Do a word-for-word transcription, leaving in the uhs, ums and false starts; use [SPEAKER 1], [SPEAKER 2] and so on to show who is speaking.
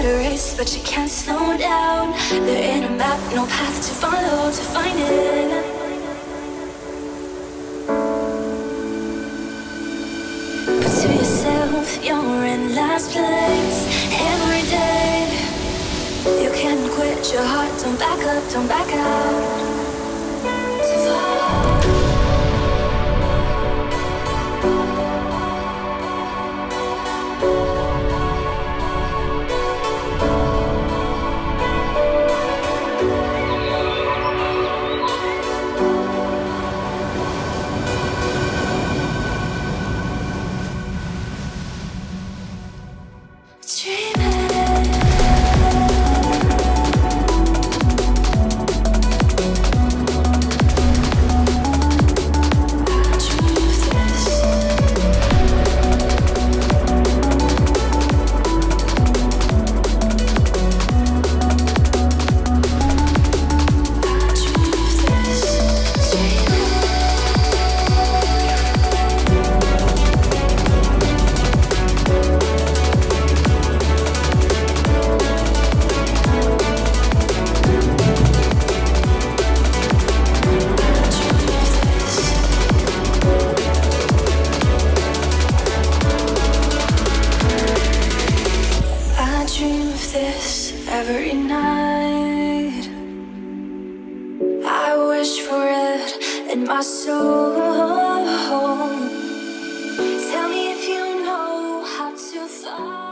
[SPEAKER 1] a race, but you can't slow down. There ain't a map, no path to follow to find it. But to yourself, you're in last place every day. You can't quit your heart, don't back up, don't back out. Every night I wish for it in my soul. Tell me if you know how to find